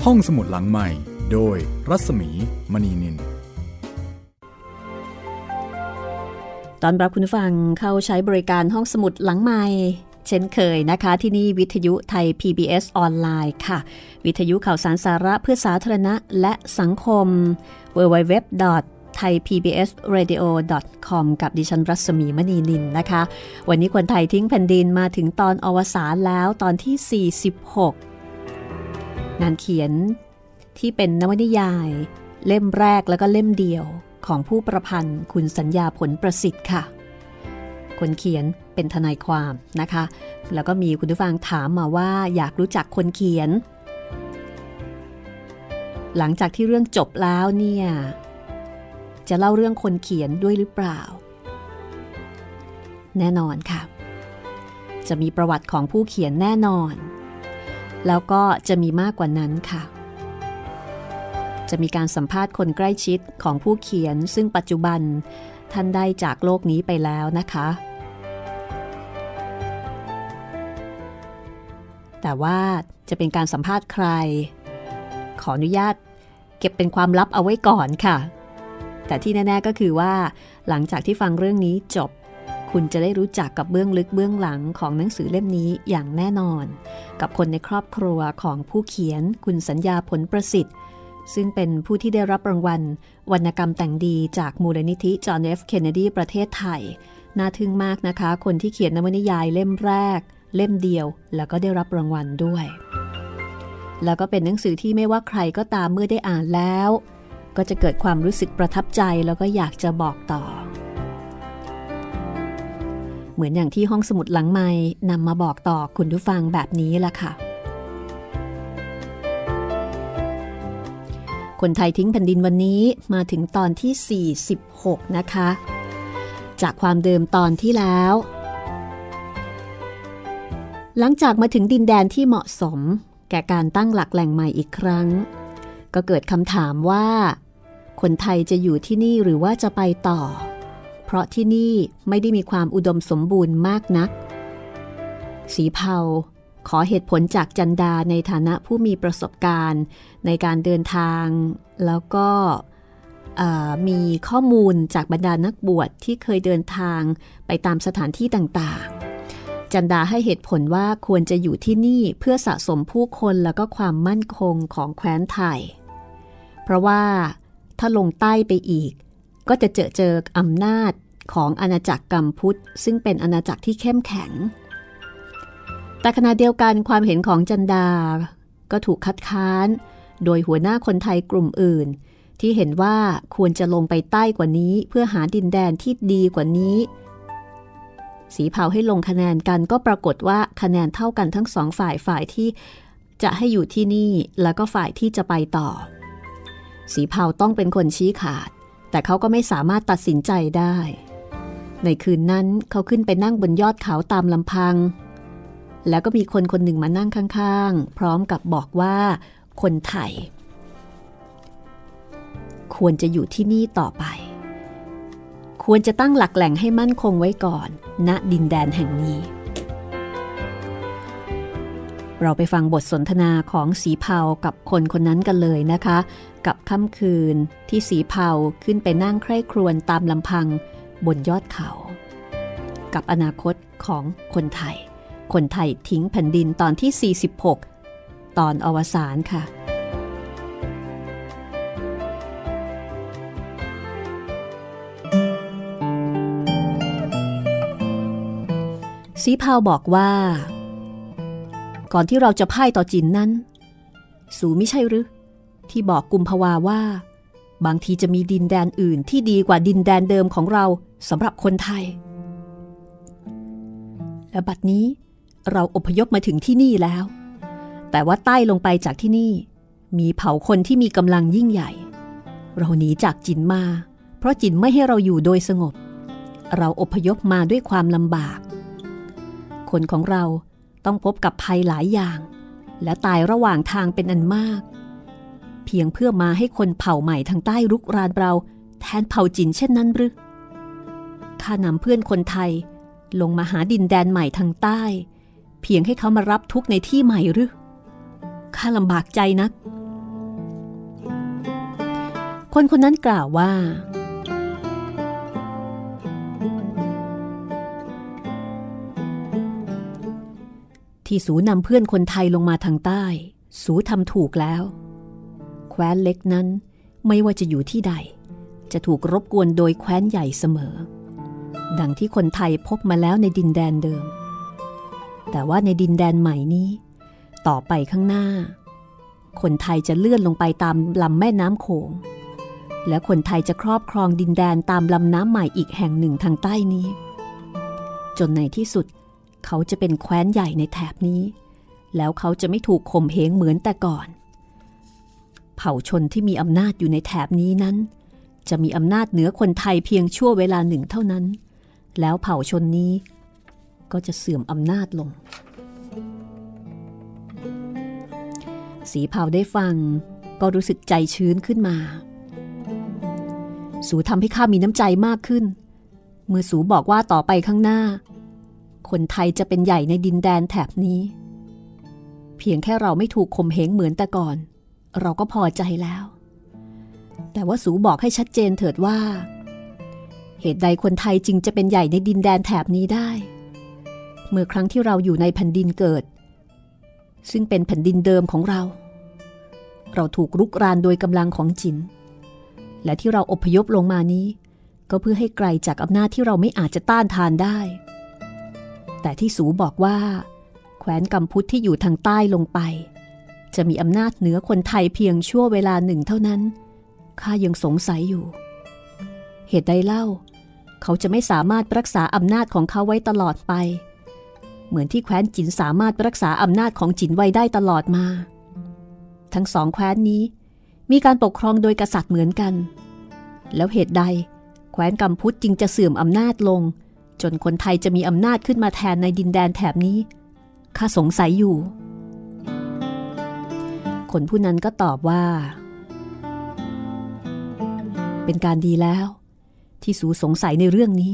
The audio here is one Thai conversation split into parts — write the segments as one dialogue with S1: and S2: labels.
S1: ห้องสมุดหลังใหม่โดยรัศมีมณีนิน
S2: ตอนรับคุณฟังเข้าใช้บริการห้องสมุดหลังใหม่เช่นเคยนะคะที่นี่วิทยุไทย PBS ออนไลน์ค่ะวิทยุข่าวสารสาระเพื่อสาธารณะและสังคม www.thaipbsradio.com กับดิฉันรัศมีมณีนินนะคะวันนี้คนไทยทิ้งแผ่นดินมาถึงตอนอวสานแล้วตอนที่46งานเขียนที่เป็นนวนิยายเล่มแรกแล้วก็เล่มเดียวของผู้ประพันธ์คุณสัญญาผลประสิทธิ์ค่ะคนเขียนเป็นทนายความนะคะแล้วก็มีคุณผู้ฟังถามมาว่าอยากรู้จักคนเขียนหลังจากที่เรื่องจบแล้วเนี่ยจะเล่าเรื่องคนเขียนด้วยหรือเปล่าแน่นอนค่ะจะมีประวัติของผู้เขียนแน่นอนแล้วก็จะมีมากกว่านั้นค่ะจะมีการสัมภาษณ์คนใกล้ชิดของผู้เขียนซึ่งปัจจุบันท่านได้จากโลกนี้ไปแล้วนะคะแต่ว่าจะเป็นการสัมภาษณ์ใครขออนุญาตเก็บเป็นความลับเอาไว้ก่อนค่ะแต่ที่แน่ๆก็คือว่าหลังจากที่ฟังเรื่องนี้จบคุณจะได้รู้จักกับเบื้องลึกเบื้องหลังของหนังสือเล่มนี้อย่างแน่นอนกับคนในครอบครัวของผู้เขียนคุณสัญญาผลประสิทธิ์ซึ่งเป็นผู้ที่ได้รับรางวัลวรรณกรรมแต่งดีจากมูลนิธิจอห์น F. เคนเนดีประเทศไทยน่าทึ่งมากนะคะคนที่เขียนนวนิยายเล่มแรกเล่มเดียวแล้วก็ได้รับรางวัลด้วยแล้วก็เป็นหนังสือที่ไม่ว่าใครก็ตามเมื่อได้อ่านแล้วก็จะเกิดความรู้สึกประทับใจแล้วก็อยากจะบอกต่อเหมือนอย่างที่ห้องสมุดหลังไมค์นำมาบอกต่อคุณผู้ฟังแบบนี้ล่ะค่ะคนไทยทิ้งแผ่นดินวันนี้มาถึงตอนที่46นะคะจากความเดิมตอนที่แล้วหลังจากมาถึงดินแดนที่เหมาะสมแก่การตั้งหลักแหล่งใหม่อีกครั้งก็เกิดคำถามว่าคนไทยจะอยู่ที่นี่หรือว่าจะไปต่อเพราะที่นี่ไม่ได้มีความอุดมสมบูรณ์มากนักสีเผาขอเหตุผลจากจันดาในฐานะผู้มีประสบการณ์ในการเดินทางแล้วก็มีข้อมูลจากบรรดานักบวชที่เคยเดินทางไปตามสถานที่ต่างๆจันดาให้เหตุผลว่าควรจะอยู่ที่นี่เพื่อสะสมผู้คนแล้วก็ความมั่นคงของแคว้นไทยเพราะว่าถ้าลงใต้ไปอีกก็จะเจออำนาจของอาณาจักรกัมพูชซึ่งเป็นอาณาจักรที่เข้มแข็งแต่ขณะเดียวกันความเห็นของจันดาก็ถูกคัดค้านโดยหัวหน้าคนไทยกลุ่มอื่นที่เห็นว่าควรจะลงไปใต้กว่านี้เพื่อหาดินแดนที่ดีกว่านี้สีเผาให้ลงคะแนนกันก็ปรากฏว่าคะแนนเท่ากันทั้งสองฝ่ายที่จะให้อยู่ที่นี่แล้วก็ฝ่ายที่จะไปต่อสีเผาต้องเป็นคนชี้ขาดแต่เขาก็ไม่สามารถตัดสินใจได้ในคืนนั้นเขาขึ้นไปนั่งบนยอดเขาตามลำพังแล้วก็มีคนคนหนึ่งมานั่งข้างๆพร้อมกับบอกว่าคนไทยควรจะอยู่ที่นี่ต่อไปควรจะตั้งหลักแหล่งให้มั่นคงไว้ก่อนณดินแดนแห่งนี้เราไปฟังบทสนทนาของสีเผากับคนคนนั้นกันเลยนะคะกับค่ำคืนที่สีเผาขึ้นไปนั่งใคร่ครวญตามลำพังบนยอดเขากับอนาคตของคนไทยทิ้งแผ่นดินตอนที่46ตอนอวสานค่ะสีเผาบอกว่าก่อนที่เราจะพ่ายต่อจีนนั้นสูไม่ใช่หรือที่บอกกุมภาวาว่าบางทีจะมีดินแดนอื่นที่ดีกว่าดินแดนเดิมของเราสำหรับคนไทยและบัดนี้เราอพยพมาถึงที่นี่แล้วแต่ว่าใต้ลงไปจากที่นี่มีเผ่าคนที่มีกำลังยิ่งใหญ่เราหนีจากจีนมาเพราะจีนไม่ให้เราอยู่โดยสงบเราอพยพมาด้วยความลำบากคนของเราต้องพบกับภัยหลายอย่างและตายระหว่างทางเป็นอันมากเพียงเพื่อมาให้คนเผ่าใหม่ทางใต้รุกรานเราแทนเผ่าจีนเช่นนั้นหรือข้านำเพื่อนคนไทยลงมาหาดินแดนใหม่ทางใต้เพียงให้เขามารับทุกข์ในที่ใหม่หรือข้าลำบากใจนักคนคนนั้นกล่าวว่าที่สูนำเพื่อนคนไทยลงมาทางใต้สูทำถูกแล้วแคว้นเล็กนั้นไม่ว่าจะอยู่ที่ใดจะถูกรบกวนโดยแคว้นใหญ่เสมอดังที่คนไทยพบมาแล้วในดินแดนเดิมแต่ว่าในดินแดนใหม่นี้ต่อไปข้างหน้าคนไทยจะเลื่อนลงไปตามลำแม่น้ำโขงและคนไทยจะครอบครองดินแดนตามลำน้ำใหม่อีกแห่งหนึ่งทางใต้นี้จนในที่สุดเขาจะเป็นแคว้นใหญ่ในแถบนี้แล้วเขาจะไม่ถูกข่มเหงเหมือนแต่ก่อนเผ่าชนที่มีอำนาจอยู่ในแถบนี้นั้นจะมีอำนาจเหนือคนไทยเพียงชั่วเวลาหนึ่งเท่านั้นแล้วเผ่าชนนี้ก็จะเสื่อมอำนาจลงสีเผาได้ฟังก็รู้สึกใจชื้นขึ้นมาสูทำให้ข้ามีน้ำใจมากขึ้นเมื่อสูบอกว่าต่อไปข้างหน้าคนไทยจะเป็นใหญ่ในดินแดนแถบนี้เพียงแค่เราไม่ถูกข่มเหงเหมือนแต่ก่อนเราก็พอใจแล้วแต่ว่าสูบอกให้ชัดเจนเถิดว่าเหตุใดคนไทยจึงจะเป็นใหญ่ในดินแดนแถบนี้ได้เมื่อครั้งที่เราอยู่ในแผ่นดินเกิดซึ่งเป็นแผ่นดินเดิมของเราถูกรุกรานโดยกำลังของจินและที่เราอพยพลงมานี้ก็เพื่อให้ไกลจากอำนาจที่เราไม่อาจจะต้านทานได้แต่ที่สูบอกว่าแคว้นกัมพูชที่อยู่ทางใต้ลงไปจะมีอำนาจเหนือคนไทยเพียงชั่วเวลาหนึ่งเท่านั้นข้ายังสงสัยอยู่เหตุใดเล่าเขาจะไม่สามารถรักษาอำนาจของเขาไว้ตลอดไปเหมือนที่แคว้นจินสามารถรักษาอำนาจของจินไว้ได้ตลอดมาทั้งสองแคว้นนี้มีการปกครองโดยกษัตริย์เหมือนกันแล้วเหตุใดแคว้นกัมพูชจึงจะเสื่อมอำนาจลงจนคนไทยจะมีอำนาจขึ้นมาแทนในดินแดนแถบนี้ข้าสงสัยอยู่คนผู้นั้นก็ตอบว่าเป็นการดีแล้วที่สูสงสัยในเรื่องนี้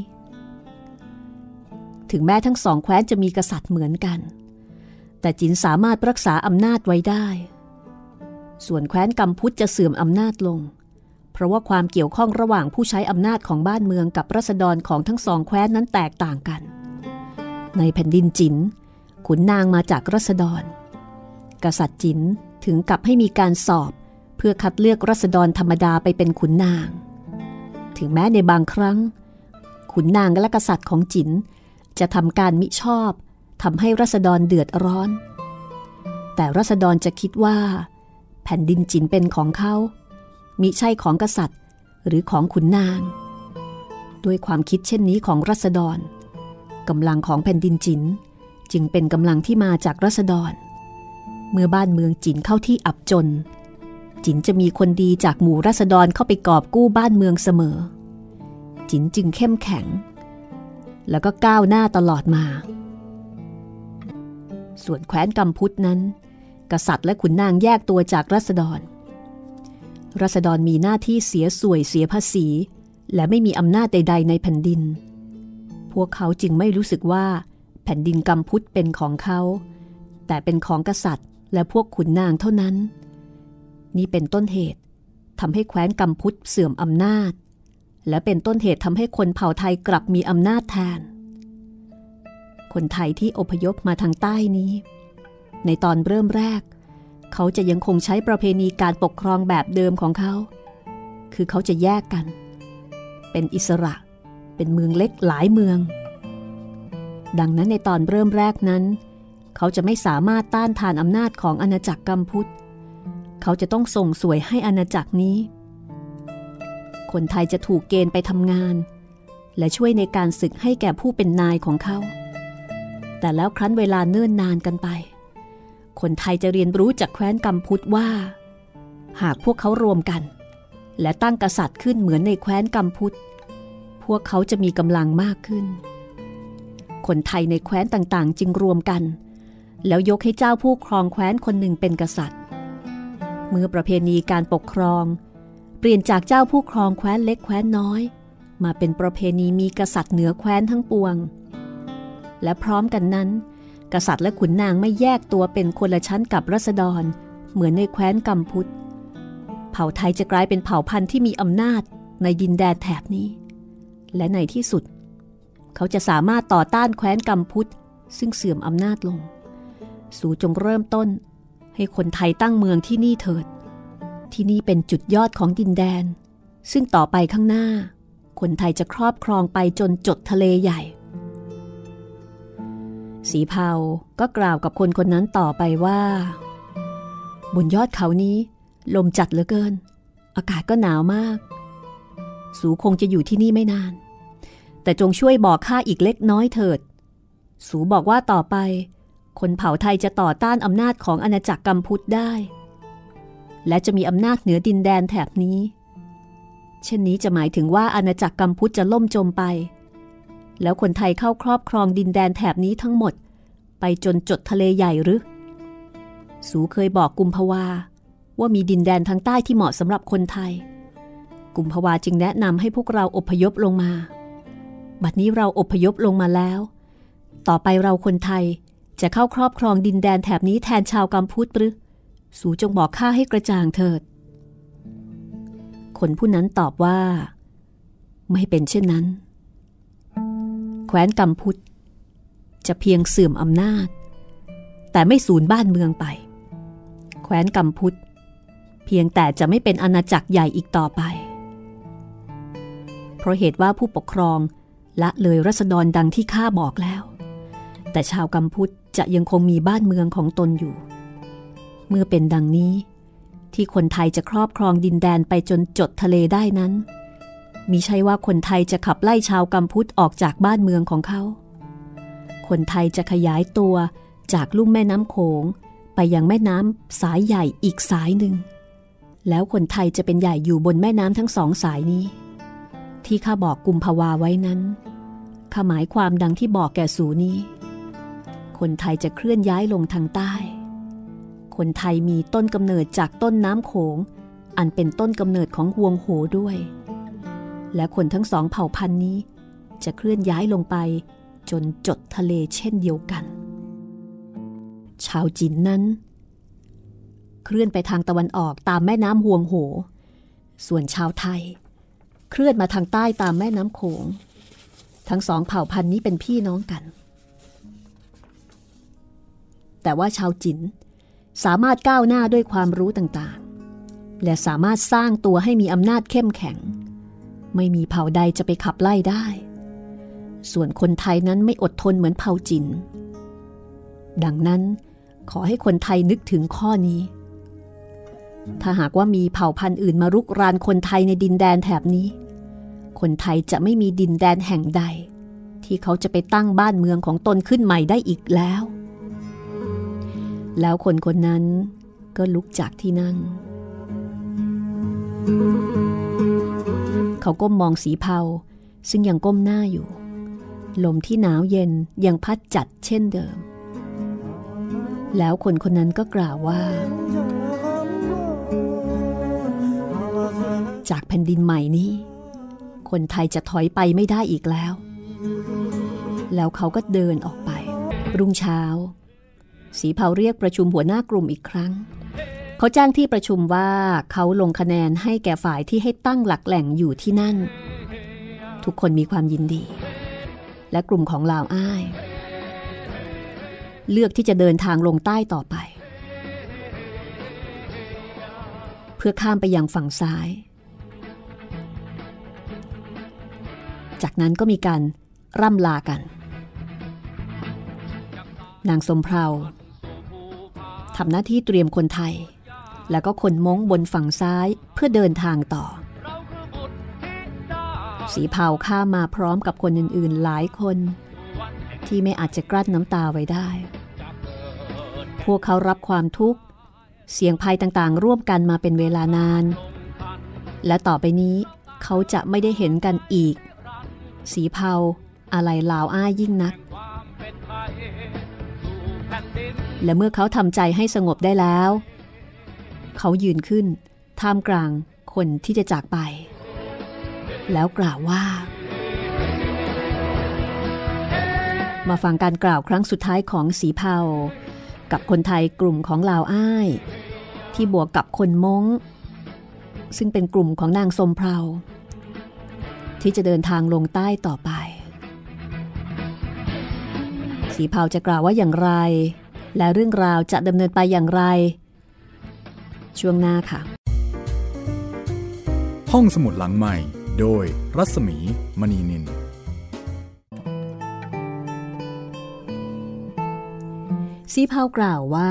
S2: ถึงแม้ทั้งสองแคว้นจะมีกษัตริย์เหมือนกันแต่จินสามารถรักษาอำนาจไว้ได้ส่วนแคว้นกัมพูชจะเสื่อมอำนาจลงเพราะว่าความเกี่ยวข้องระหว่างผู้ใช้อำนาจของบ้านเมืองกับราษฎรของทั้งสองแคว้นนั้นแตกต่างกันในแผ่นดินจินขุนนางมาจากราษฎรกษัตริย์จินถึงกับให้มีการสอบเพื่อคัดเลือกราษฎรธรรมดาไปเป็นขุนนางถึงแม้ในบางครั้งขุนนางและกษัตริย์ของจินจะทำการมิชอบทำให้ราษฎรเดือดร้อนแต่ราษฎรจะคิดว่าแผ่นดินจินเป็นของเขามิใช่ของกษัตริย์หรือของขุนนางด้วยความคิดเช่นนี้ของราษฎรกำลังของแผ่นดินจินจึงเป็นกำลังที่มาจากราษฎรเมื่อบ้านเมืองจินเข้าที่อับจนจินจะมีคนดีจากหมู่ราษฎรเข้าไปกอบกู้บ้านเมืองเสมอจินจึงเข้มแข็งแล้วก็ก้าวหน้าตลอดมาส่วนแคว้นกัมพูชนั้นกษัตริย์และขุนนางแยกตัวจากราษฎรมีหน้าที่เสียสวยเสียภาษีและไม่มีอำนาจใดๆในแผ่นดินพวกเขาจึงไม่รู้สึกว่าแผ่นดินกัมพูชเป็นของเขาแต่เป็นของกษัตริย์และพวกขุนนางเท่านั้นนี่เป็นต้นเหตุทำให้แคว้นกัมพูชเสื่อมอำนาจและเป็นต้นเหตุทำให้คนเผ่าไทยกลับมีอำนาจแทนคนไทยที่อพยพมาทางใต้นี้ในตอนเริ่มแรกเขาจะยังคงใช้ประเพณีการปกครองแบบเดิมของเขาคือเขาจะแยกกันเป็นอิสระเป็นเมืองเล็กหลายเมืองดังนั้นในตอนเริ่มแรกนั้นเขาจะไม่สามารถต้านทานอำนาจของอาณาจักรกัมพูชเขาจะต้องส่งสวยให้อาณาจักรนี้คนไทยจะถูกเกณฑ์ไปทำงานและช่วยในการศึกให้แก่ผู้เป็นนายของเขาแต่แล้วครั้นเวลาเนิ่นนานกันไปคนไทยจะเรียนรู้จากแคว้นกัมพูชว่าหากพวกเขารวมกันและตั้งกษัตริย์ขึ้นเหมือนในแคว้นกัมพูชพวกเขาจะมีกำลังมากขึ้นคนไทยในแคว้นต่างๆจึงรวมกันแล้วยกให้เจ้าผู้ครองแคว้นคนหนึ่งเป็นกษัตริย์เมื่อประเพณีการปกครองเปลี่ยนจากเจ้าผู้ครองแคว้นเล็กแคว้นน้อยมาเป็นประเพณีมีกษัตริย์เหนือแคว้นทั้งปวงและพร้อมกันนั้นกษัตริย์และขุนนางไม่แยกตัวเป็นคนละชั้นกับราษฎรเหมือนในแคว้นกัมพูชเผ่าไทยจะกลายเป็นเผ่าพันธุ์ที่มีอำนาจในดินแดนแถบนี้และในที่สุดเขาจะสามารถต่อต้านแคว้นกัมพูชซึ่งเสื่อมอำนาจลงสู่จงเริ่มต้นให้คนไทยตั้งเมืองที่นี่เถิดที่นี่เป็นจุดยอดของดินแดนซึ่งต่อไปข้างหน้าคนไทยจะครอบครองไปจนจดทะเลใหญ่สีเผาก็กล่าวกับคนคนนั้นต่อไปว่าบนยอดเขานี้ลมจัดเหลือเกินอากาศก็หนาวมากสูคงจะอยู่ที่นี่ไม่นานแต่จงช่วยบอกข้าอีกเล็กน้อยเถิดสูบอกว่าต่อไปคนเผ่าไทยจะต่อต้านอำนาจของอาณาจักรกัมพูชได้และจะมีอำนาจเหนือดินแดนแถบนี้เช่นนี้จะหมายถึงว่าอาณาจักรกัมพูชจะล่มจมไปแล้วคนไทยเข้าครอบครองดินแดนแถบนี้ทั้งหมดไปจนจดทะเลใหญ่หรือสูเคยบอกกุมภาวาว่ามีดินแดนทางใต้ที่เหมาะสำหรับคนไทยกุมภาวาจึงแนะนำให้พวกเราอพยพลงมาบัดนี้เราอพยพลงมาแล้วต่อไปเราคนไทยจะเข้าครอบครองดินแดนแถบนี้แทนชาวกัมพูชหรือสูจงบอกข้าให้กระจ่างเถิดคนผู้นั้นตอบว่าไม่เป็นเช่นนั้นแคว้นกัมพูชจะเพียงเสื่อมอำนาจแต่ไม่สูญบ้านเมืองไปแคว้นกัมพูชเพียงแต่จะไม่เป็นอาณาจักรใหญ่อีกต่อไปเพราะเหตุว่าผู้ปกครองละเลยราษฎรดังที่ข้าบอกแล้วแต่ชาวกัมพูชจะยังคงมีบ้านเมืองของตนอยู่เมื่อเป็นดังนี้ที่คนไทยจะครอบครองดินแดนไปจนจดทะเลได้นั้นมิใช่ว่าคนไทยจะขับไล่ชาวกัมพูชออกจากบ้านเมืองของเขาคนไทยจะขยายตัวจากลุ่มแม่น้ำโขงไปยังแม่น้ำสายใหญ่อีกสายหนึ่งแล้วคนไทยจะเป็นใหญ่อยู่บนแม่น้ำทั้งสองสายนี้ที่ข้าบอกกุมภาวาไว้นั้นข้าหมายความดังที่บอกแก่สูนี้คนไทยจะเคลื่อนย้ายลงทางใต้คนไทยมีต้นกำเนิดจากต้นน้ำโขงอันเป็นต้นกำเนิดของฮวงโหด้วยและคนทั้งสองเผ่าพันธุ์นี้จะเคลื่อนย้ายลงไปจนจดทะเลเช่นเดียวกันชาวจีนนั้นเคลื่อนไปทางตะวันออกตามแม่น้ำฮวงโหส่วนชาวไทยเคลื่อนมาทางใต้ตามแม่น้ำโขงทั้งสองเผ่าพันธุ์นี้เป็นพี่น้องกันแต่ว่าชาวจีนสามารถก้าวหน้าด้วยความรู้ต่างๆและสามารถสร้างตัวให้มีอำนาจเข้มแข็งไม่มีเผ่าใดจะไปขับไล่ได้ส่วนคนไทยนั้นไม่อดทนเหมือนเผ่าจีนดังนั้นขอให้คนไทยนึกถึงข้อนี้ถ้าหากว่ามีเผ่าพันธุ์อื่นมารุกรานคนไทยในดินแดนแถบนี้คนไทยจะไม่มีดินแดนแห่งใดที่เขาจะไปตั้งบ้านเมืองของตนขึ้นใหม่ได้อีกแล้วคนคนนั้นก็ลุกจากที่นั่งเขาก้มมองสีเผาซึ่งยังก้มหน้าอยู่ลมที่หนาวเย็นยังพัดจัดเช่นเดิมแล้วคนคนนั้นก็กล่าวว่าจากแผ่นดินใหม่นี้คนไทยจะถอยไปไม่ได้อีกแล้วเขาก็เดินออกไปรุ่งเช้าสีเผาเรียกประชุมหัวหน้ากลุ่มอีกครั้งเขาแจ้งที่ประชุมว่าเขาลงคะแนนให้แก่ฝ่ายที่ให้ตั้งหลักแหล่งอยู่ที่นั่นทุกคนมีความยินดีและกลุ่มของลาวอ้ายเลือกที่จะเดินทางลงใต้ต่อไปเพื่อข้ามไปยังฝั่งซ้ายจากนั้นก็มีการร่ำลากันนางสมเพลาทำหน้าที่เตรียมคนไทยแล้วก็คนม้งบนฝั่งซ้ายเพื่อเดินทางต่อสีเผาข้ามมาพร้อมกับคนอื่นๆหลายคนที่ไม่อาจจะกลั้นน้ำตาไว้ได้พวกเขารับความทุกข์เสี่ยงภัยต่างๆร่วมกันมาเป็นเวลานานและต่อไปนี้เขาจะไม่ได้เห็นกันอีกสีเผาอะไรลาวอ้ายยิ่งนักและเมื่อเขาทำใจให้สงบได้แล้วเขายืนขึ้นท่ามกลางคนที่จะจากไปแล้วกล่าวว่ามาฟังการกล่าวครั้งสุดท้ายของสีเผากับคนไทยกลุ่มของลาวอ้ายที่บวกกับคนม้งซึ่งเป็นกลุ่มของนางสมเพาที่จะเดินทางลงใต้ต่อไปสีเผาจะกล่าวว่าอย่างไรและเรื่องราวจะดำเนินไปอย่างไรช่วงหน้าค่ะ
S1: ห้องสมุดหลังใหม่โดยรัศมีมณีนิน
S2: สีเผากล่าวว่า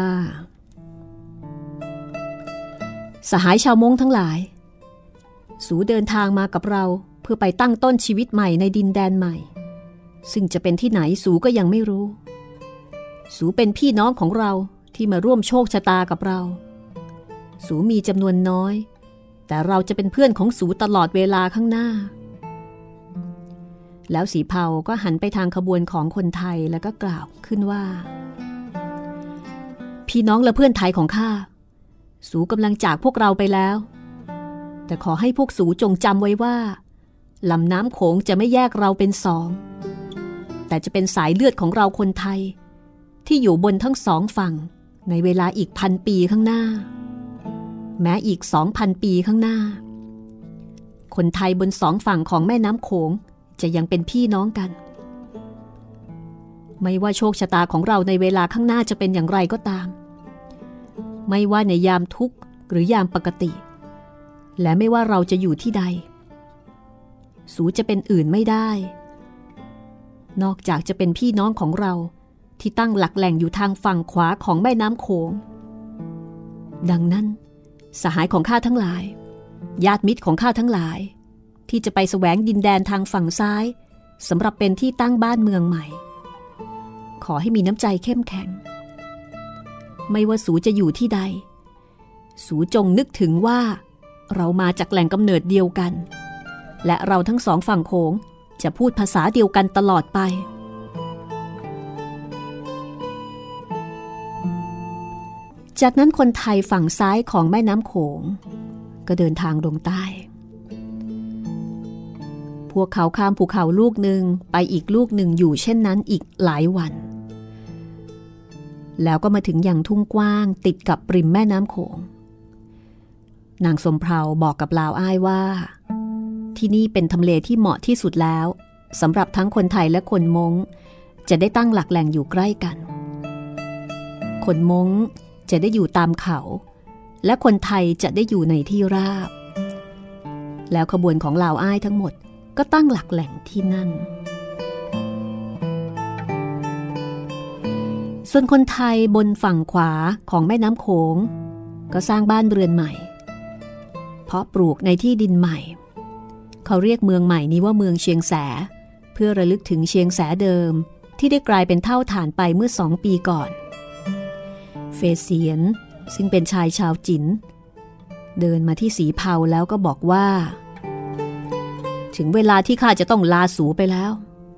S2: สหายชาวมงทั้งหลายสูเดินทางมากับเราเพื่อไปตั้งต้นชีวิตใหม่ในดินแดนใหม่ซึ่งจะเป็นที่ไหนสูก็ยังไม่รู้สูเป็นพี่น้องของเราที่มาร่วมโชคชะตากับเราสูมีจำนวนน้อยแต่เราจะเป็นเพื่อนของสูตลอดเวลาข้างหน้าแล้วสีเผาก็หันไปทางขบวนของคนไทยแล้วก็กล่าวขึ้นว่าพี่น้องและเพื่อนไทยของข้าสูกำลังจากพวกเราไปแล้วแต่ขอให้พวกสูจงจำไว้ว่าลำน้ำโขงจะไม่แยกเราเป็นสองแต่จะเป็นสายเลือดของเราคนไทยที่อยู่บนทั้งสองฝั่งในเวลาอีก1,000 ปีข้างหน้าแม้อีก 2,000 ปีข้างหน้าคนไทยบนสองฝั่งของแม่น้ำโขงจะยังเป็นพี่น้องกันไม่ว่าโชคชะตาของเราในเวลาข้างหน้าจะเป็นอย่างไรก็ตามไม่ว่าในยามทุกข์หรือยามปกติและไม่ว่าเราจะอยู่ที่ใดสูจะเป็นอื่นไม่ได้นอกจากจะเป็นพี่น้องของเราที่ตั้งหลักแหล่งอยู่ทางฝั่งขวาของแม่น้ำโขงดังนั้นสหายของข้าทั้งหลายญาติมิตรของข้าทั้งหลายที่จะไปแสวงดินแดนทางฝั่งซ้ายสำหรับเป็นที่ตั้งบ้านเมืองใหม่ขอให้มีน้ำใจเข้มแข็งไม่ว่าสูจะอยู่ที่ใดสูจงนึกถึงว่าเรามาจากแหล่งกำเนิดเดียวกันและเราทั้งสองฝั่งโขงจะพูดภาษาเดียวกันตลอดไปจากนั้นคนไทยฝั่งซ้ายของแม่น้ำโขงก็เดินทางลงใต้พวกเขาข้ามภูเขาลูกหนึ่งไปอีกลูกหนึ่งอยู่เช่นนั้นอีกหลายวันแล้วก็มาถึงยังทุ่งกว้างติดกับริมแม่น้ำโขงนางสมเพาบอกกับลาวอ้ายว่าที่นี่เป็นทำเลที่เหมาะที่สุดแล้วสำหรับทั้งคนไทยและคนม้งจะได้ตั้งหลักแหล่งอยู่ใกล้กันคนม้งจะได้อยู่ตามเขาและคนไทยจะได้อยู่ในที่ราบแล้วขบวนของลาวอ้ายทั้งหมดก็ตั้งหลักแหล่งที่นั่นส่วนคนไทยบนฝั่งขวาของแม่น้ำโขงก็สร้างบ้านเรือนใหม่เพาะปลูกในที่ดินใหม่เขาเรียกเมืองใหม่นี้ว่าเมืองเชียงแสเพื่อระลึกถึงเชียงแสเดิมที่ได้กลายเป็นเท่าฐานไปเมื่อ2 ปีก่อนเฟเซียนซึ่งเป็นชายชาวจิ๋นเดินมาที่สีเผาแล้วก็บอกว่าถึงเวลาที่ข้าจะต้องลาสูไปแล้ว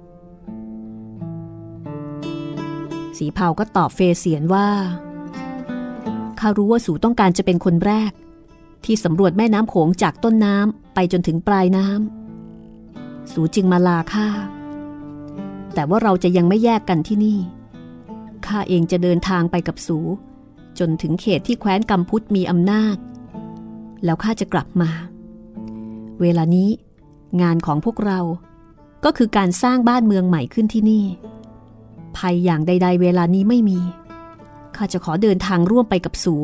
S2: สีเผาก็ตอบเฟเซียนว่าข้ารู้ว่าสูต้องการจะเป็นคนแรกที่สำรวจแม่น้ำโขงจากต้นน้ำไปจนถึงปลายน้ำสูจึงมาลาข้าแต่ว่าเราจะยังไม่แยกกันที่นี่ข้าเองจะเดินทางไปกับสูจนถึงเขตที่แคว้นกัมพูชมีอำนาจแล้วข้าจะกลับมาเวลานี้งานของพวกเราก็คือการสร้างบ้านเมืองใหม่ขึ้นที่นี่ภัยอย่างใดๆเวลานี้ไม่มีข้าจะขอเดินทางร่วมไปกับสู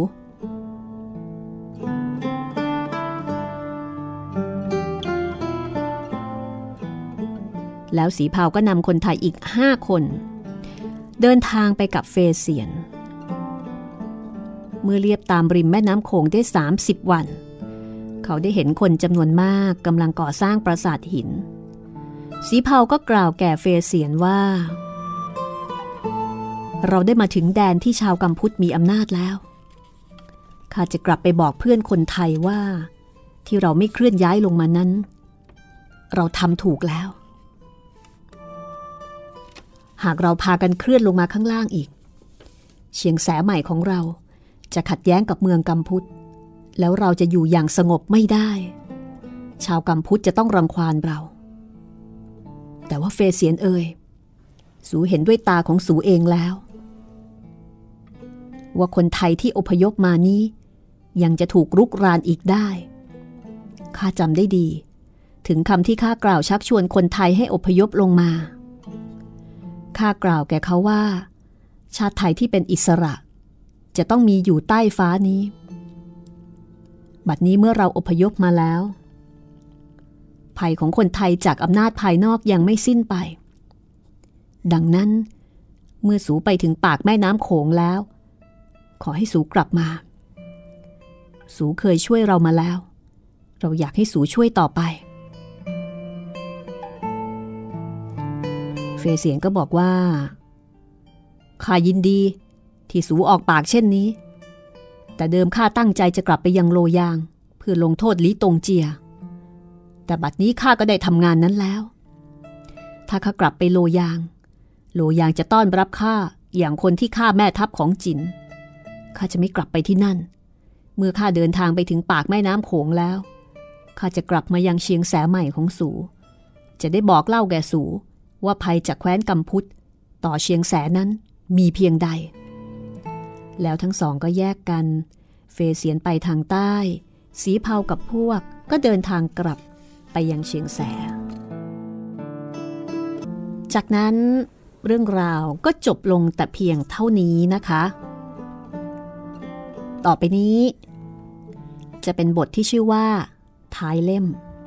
S2: แล้วสีเผาก็นำคนไทยอีก5 คนเดินทางไปกับเฟเซียนเมื่อเลียบตามริมแม่น้ำโขงได้30 วันเขาได้เห็นคนจำนวนมากกำลังก่อสร้างปราสาทหินสีเผาก็กล่าวแก่เฟเซียนว่าเราได้มาถึงแดนที่ชาวกัมพูชมีอำนาจแล้วข้าจะกลับไปบอกเพื่อนคนไทยว่าที่เราไม่เคลื่อนย้ายลงมานั้นเราทำถูกแล้วหากเราพากันเคลื่อนลงมาข้างล่างอีกเชียงแสใหม่ของเราจะขัดแย้งกับเมืองกัมพูชแล้วเราจะอยู่อย่างสงบไม่ได้ชาวกัมพูชจะต้องรังควานเราแต่ว่าเฟเซียนเอ่ยสูเห็นด้วยตาของสูเองแล้วว่าคนไทยที่อพยพมานี้ยังจะถูกรุกรานอีกได้ข้าจำได้ดีถึงคำที่ข้ากล่าวชักชวนคนไทยให้อพยพลงมาข้ากล่าวแก่เขาว่าชาติไทยที่เป็นอิสระจะต้องมีอยู่ใต้ฟ้านี้บัดนี้เมื่อเราอพยพมาแล้วภัยของคนไทยจากอำนาจภายนอกยังไม่สิ้นไปดังนั้นเมื่อสูไปถึงปากแม่น้ำโขงแล้วขอให้สูกลับมาสูเคยช่วยเรามาแล้วเราอยากให้สูช่วยต่อไปเฟยเสียงก็บอกว่าข้ายินดีที่สูออกปากเช่นนี้แต่เดิมข้าตั้งใจจะกลับไปยังโลยางเพื่อลงโทษลี้ตงเจียแต่บัดนี้ข้าก็ได้ทำงานนั้นแล้วถ้าข้ากลับไปโลยางจะต้อนรับข้าอย่างคนที่ฆ่าแม่ทัพของจินข้าจะไม่กลับไปที่นั่นเมื่อข้าเดินทางไปถึงปากแม่น้ำโขงแล้วข้าจะกลับมายังเชียงแสใหม่ของสูจะได้บอกเล่าแก่สูว่าภัยจากแคว้นกัมพูชต่อเชียงแสนั้นมีเพียงใดแล้วทั้งสองก็แยกกันเฟยเสียนไปทางใต้สีเผากับพวกก็เดินทางกลับไปยังเชียงแสจากนั้นเรื่องราวก็จบลงแต่เพียงเท่านี้นะคะต่อไปนี้จะเป็นบทที่ชื่อว่าท้ายเล่ม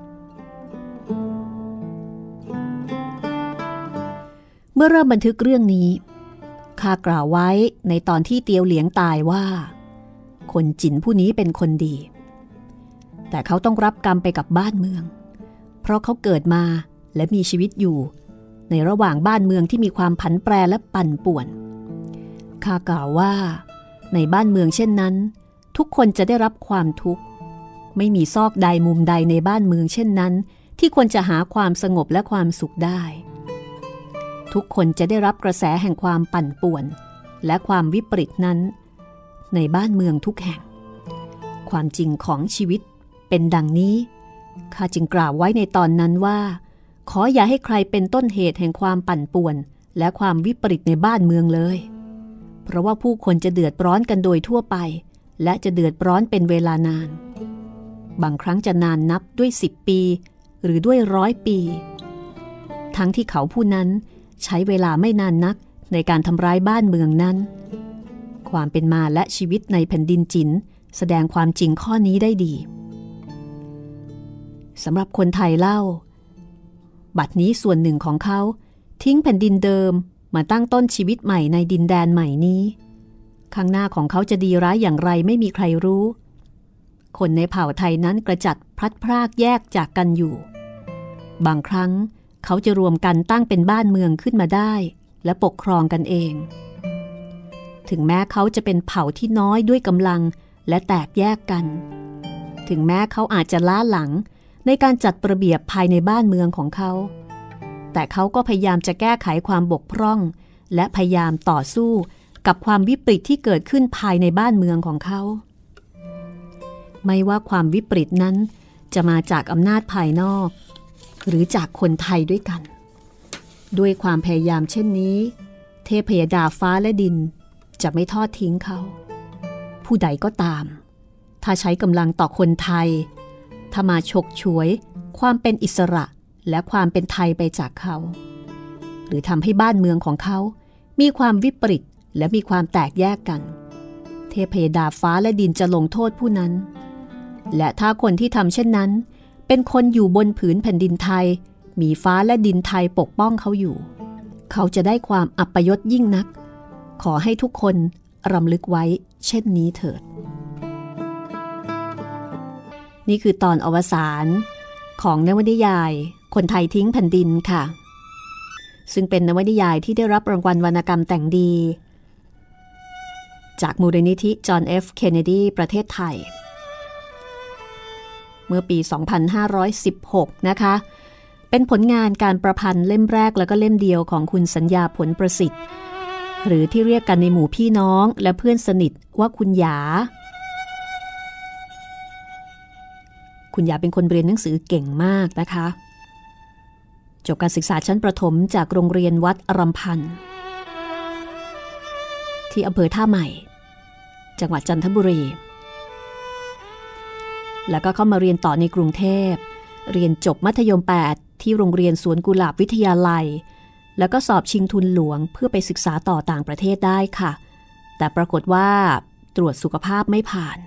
S2: เมื่อเริ่มบันทึกเรื่องนี้ข้ากล่าวไว้ในตอนที่เตียวเหลียงตายว่าคนจินผู้นี้เป็นคนดีแต่เขาต้องรับกรรมไปกับบ้านเมืองเพราะเขาเกิดมาและมีชีวิตอยู่ในระหว่างบ้านเมืองที่มีความผันแปรและปั่นป่วนข้ากล่าวว่าในบ้านเมืองเช่นนั้นทุกคนจะได้รับความทุกข์ไม่มีซอกใดมุมใดในบ้านเมืองเช่นนั้นที่ควรจะหาความสงบและความสุขได้ทุกคนจะได้รับกระแสแห่งความปั่นป่วนและความวิปริตนั้นในบ้านเมืองทุกแห่งความจริงของชีวิตเป็นดังนี้ข้าจึงกล่าวไว้ในตอนนั้นว่าขออย่าให้ใครเป็นต้นเหตุแห่งความปั่นป่วนและความวิปริตในบ้านเมืองเลยเพราะว่าผู้คนจะเดือดร้อนกันโดยทั่วไปและจะเดือดร้อนเป็นเวลานานบางครั้งจะนานนับด้วย10 ปีหรือด้วย100 ปีทั้งที่เขาผู้นั้นใช้เวลาไม่นานนักในการทำร้ายบ้านเมืองนั้นความเป็นมาและชีวิตในแผ่นดินจินแสดงความจริงข้อนี้ได้ดีสำหรับคนไทยเล่าบัดนี้ส่วนหนึ่งของเขาทิ้งแผ่นดินเดิมมาตั้งต้นชีวิตใหม่ในดินแดนใหม่นี้ข้างหน้าของเขาจะดีร้ายอย่างไรไม่มีใครรู้คนในเผ่าไทยนั้นกระจัดพลัดพรากแยกจากกันอยู่บางครั้งเขาจะรวมกันตั้งเป็นบ้านเมืองขึ้นมาได้และปกครองกันเองถึงแม้เขาจะเป็นเผ่าที่น้อยด้วยกำลังและแตกแยกกันถึงแม้เขาอาจจะล้าหลังในการจัดระเบียบภายในบ้านเมืองของเขาแต่เขาก็พยายามจะแก้ไขความบกพร่องและพยายามต่อสู้กับความวิปริตที่เกิดขึ้นภายในบ้านเมืองของเขาไม่ว่าความวิปริตนั้นจะมาจากอำนาจภายนอกหรือจากคนไทยด้วยกันด้วยความพยายามเช่นนี้เทพยดาฟ้าและดินจะไม่ทอดทิ้งเขาผู้ใดก็ตามถ้าใช้กำลังต่อคนไทยถ้ามาฉกฉวยความเป็นอิสระและความเป็นไทยไปจากเขาหรือทำให้บ้านเมืองของเขามีความวิปริตและมีความแตกแยกกันเทพยดาฟ้าและดินจะลงโทษผู้นั้นและถ้าคนที่ทำเช่นนั้นเป็นคนอยู่บนผืนแผ่นดินไทยมีฟ้าและดินไทยปกป้องเขาอยู่เขาจะได้ความอัปยศยิ่งนักขอให้ทุกคนรำลึกไว้เช่นนี้เถิดนี่คือตอนอวสานของนวนิยายคนไทยทิ้งแผ่นดินค่ะซึ่งเป็นนวนิยายที่ได้รับรางวัลวรรณกรรมแต่งดีจากมูลนิธิจอห์น F. เคนเนดีประเทศไทยเมื่อปี 2516 นะคะเป็นผลงานการประพันธ์เล่มแรกแล้วก็เล่มเดียวของคุณสัญญาผลประสิทธิ์หรือที่เรียกกันในหมู่พี่น้องและเพื่อนสนิทว่าคุณหยาเป็นคนเรียนหนังสือเก่งมากนะคะจบการศึกษาชั้นประถมจากโรงเรียนวัดรำพันธ์ที่อำเภอท่าใหม่จังหวัดจันทบุรีแล้วก็เข้ามาเรียนต่อในกรุงเทพเรียนจบมัธยม 8 ที่โรงเรียนสวนกุหลาบวิทยาลัยแล้วก็สอบชิงทุนหลวงเพื่อไปศึกษาต่อต่างประเทศได้ค่ะแต่ปรากฏว่าตรวจสุขภาพไม่ผ่าน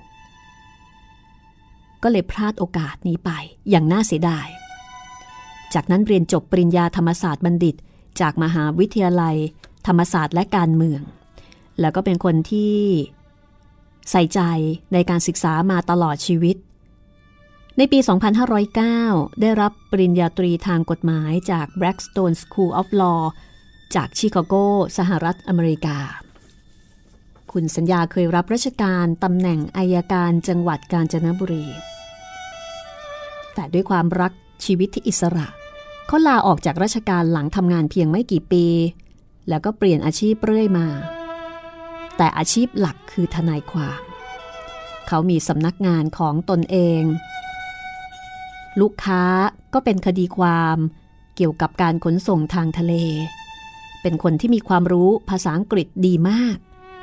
S2: ก็เลยพลาดโอกาสนี้ไปอย่างน่าเสียดายจากนั้นเรียนจบปริญญาธรรมศาสตร์บัณฑิตจากมหาวิทยาลัยธรรมศาสตร์และการเมืองแล้วก็เป็นคนที่ใส่ใจในการศึกษามาตลอดชีวิตในปี 2509 ได้รับปริญญาตรีทางกฎหมายจาก Blackstone School of Law จากชิคาโกสหรัฐอเมริกาคุณสัญญาเคยรับราชการตำแหน่งอัยการจังหวัดกาญจนบุรีแต่ด้วยความรักชีวิตที่อิสระเขาลาออกจากราชการหลังทำงานเพียงไม่กี่ปีแล้วก็เปลี่ยนอาชีพเรื่อยมาแต่อาชีพหลักคือทนายความเขามีสำนักงานของตนเองลูกค้าก็เป็นคดีความเกี่ยวกับการขนส่งทางทะเลเป็นคนที่มีความรู้ภาษาอังกฤษดีมาก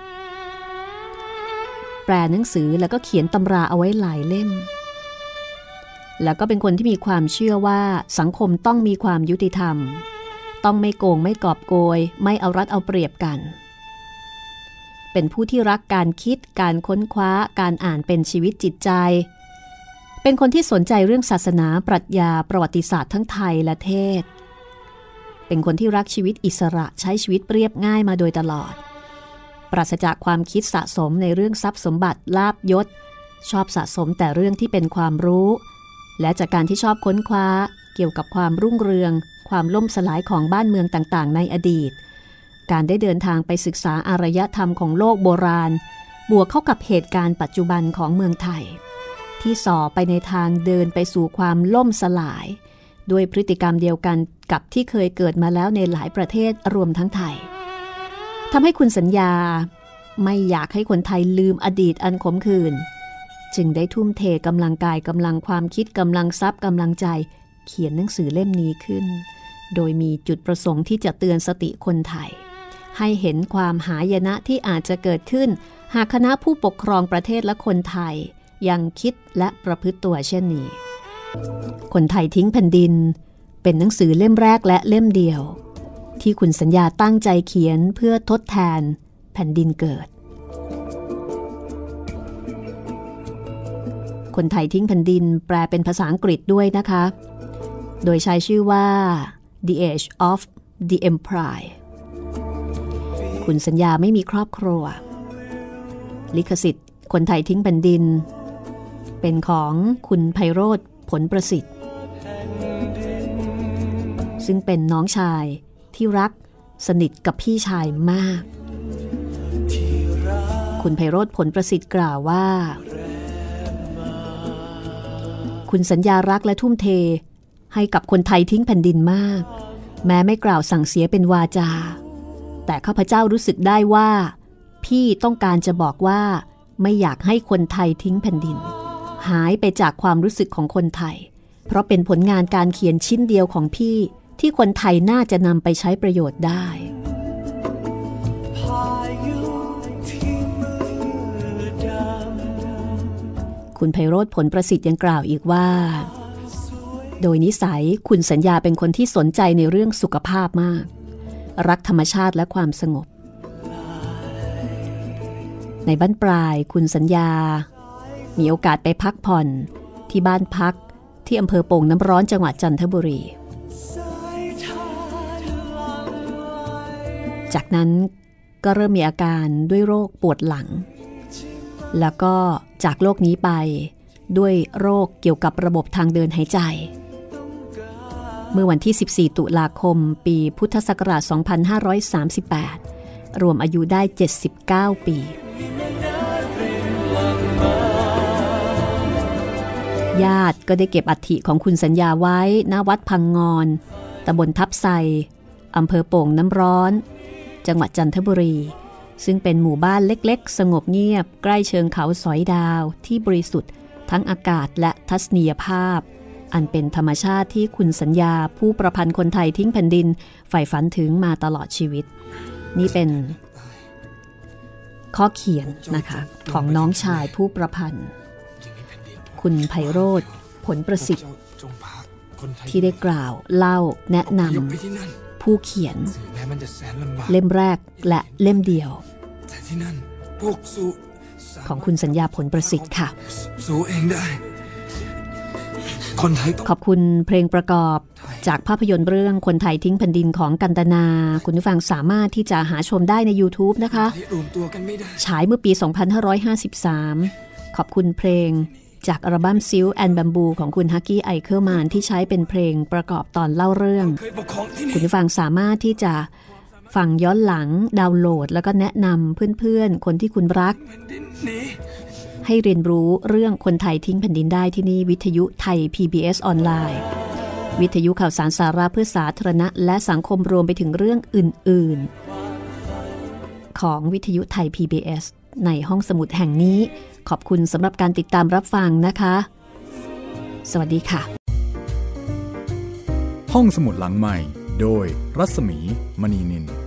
S2: แปลหนังสือแล้วก็เขียนตำราเอาไว้หลายเล่มแล้วก็เป็นคนที่มีความเชื่อว่าสังคมต้องมีความยุติธรรมต้องไม่โกงไม่กอบโกยไม่เอารัดเอาเปรียบกันเป็นผู้ที่รักการคิดการค้นคว้าการอ่านเป็นชีวิตจิตใจเป็นคนที่สนใจเรื่องศาสนาปรัชญาประวัติศาสตร์ทั้งไทยและเทศเป็นคนที่รักชีวิตอิสระใช้ชีวิตเรียบง่ายมาโดยตลอดปราศจากความคิดสะสมในเรื่องทรัพย์สมบัติลาภยศชอบสะสมแต่เรื่องที่เป็นความรู้และจากการที่ชอบค้นคว้าเกี่ยวกับความรุ่งเรืองความล่มสลายของบ้านเมืองต่างๆในอดีตการได้เดินทางไปศึกษาอารยธรรมของโลกโบราณบวกเข้ากับเหตุการณ์ปัจจุบันของเมืองไทยที่ส่อไปในทางเดินไปสู่ความล่มสลายด้วยพฤติกรรมเดียวกันกับที่เคยเกิดมาแล้วในหลายประเทศรวมทั้งไทยทำให้คุณสัญญาไม่อยากให้คนไทยลืมอดีตอันขมขื่นจึงได้ทุ่มเทกำลังกายกำลังความคิดกำลังทรัพย์กำลังใจเขียนหนังสือเล่มนี้ขึ้นโดยมีจุดประสงค์ที่จะเตือนสติคนไทยให้เห็นความหายนะที่อาจจะเกิดขึ้นหากคณะผู้ปกครองประเทศและคนไทยยังคิดและประพฤติตัวเช่นนี้คนไทยทิ้งแผ่นดินเป็นหนังสือเล่มแรกและเล่มเดียวที่คุณสัญญาตั้งใจเขียนเพื่อทดแทนแผ่นดินเกิดคนไทยทิ้งแผ่นดินแปลเป็นภาษาอังกฤษด้วยนะคะโดยใช้ชื่อว่า The Age of the Empire คุณสัญญาไม่มีครอบครัวลิขสิทธิ์คนไทยทิ้งแผ่นดินเป็นของคุณไพโรจน์ผลประสิทธิ์ซึ่งเป็นน้องชายที่รักสนิทกับพี่ชายมากคุณไพโรจน์ผลประสิทธิ์กล่าวว่าคุณสัญญารักและทุ่มเทให้กับคนไทยทิ้งแผ่นดินมากแม้ไม่กล่าวสั่งเสียเป็นวาจาแต่ข้าพเจ้ารู้สึกได้ว่าพี่ต้องการจะบอกว่าไม่อยากให้คนไทยทิ้งแผ่นดินหายไปจากความรู้สึกของคนไทยเพราะเป็นผลงานการเขียนชิ้นเดียวของพี่ที่คนไทยน่าจะนำไปใช้ประโยชน์ได้คุณไพโรจน์ผลประสิทธิ์ยังกล่าวอีกว่าโดยนิสัยคุณสัญญาเป็นคนที่สนใจในเรื่องสุขภาพมากรักธรรมชาติและความสงบในบ้านปลายคุณสัญญามีโอกาสไปพักผ่อนที่บ้านพักที่อำเภอโป่งน้ำร้อนจังหวัดจันทบุรีจากนั้นก็เริ่มมีอาการด้วยโรคปวดหลังแล้วก็จากโรคนี้ไปด้วยโรคเกี่ยวกับระบบทางเดินหายใจเมื่อวันที่14ตุลาคมปีพุทธศักราช2538รวมอายุได้79ปีญาติก็ได้เก็บอัฐิของคุณสัญญาไว้ณวัดพังงอนตำบลทับไซอำเภอโป่งน้ำร้อนจังหวัดจันทบุรีซึ่งเป็นหมู่บ้านเล็กๆสงบเงียบใกล้เชิงเขาสอยดาวที่บริสุทธิ์ทั้งอากาศและทัศนียภาพอันเป็นธรรมชาติที่คุณสัญญาผู้ประพันธ์คนไทยทิ้งแผ่นดินใฝ่ฝันถึงมาตลอดชีวิตนี่เป็นข้อเขียนนะคะของน้องชายผู้ประพันธ์คุณไพโรจน์ผลประสิทธิ์ที่ได้กล่าวเล่าแนะนำผู้เขียนเล่มแรกและเล่มเดียวของคุณสัญญาผลประสิทธิ์ค่ะขอบคุณเพลงประกอบจากภาพยนตร์เรื่องคนไทยทิ้งแผ่นดินของกันตนาคุณผู้ฟังสามารถที่จะหาชมได้ใน YouTube นะคะฉายเมื่อปี 2553 ขอบคุณเพลงจากอัลบั้มซิลแอนด์บัมบูของคุณฮักกี้ไอเคิลแมนที่ใช้เป็นเพลงประกอบตอนเล่าเรื่องคุณผู้ฟังสามารถที่จะฟังย้อนหลังดาวน์โหลดแล้วก็แนะนำเพื่อนๆคนที่คุณรักให้เรียนรู้เรื่องคนไทยทิ้งแผ่นดินได้ที่นี่วิทยุไทย PBS ออนไลน์วิทยุข่าวสารสาระเพื่อสาธารณะและสังคมรวมไปถึงเรื่องอื่นๆของวิทยุไทย PBS ในห้องสมุดแห่งนี้ขอบคุณสำหรับการติดตามรับฟังนะคะสวัสดีค่ะ
S1: ห้องสมุดหลังใหม่โดยรัศมีมณีนิน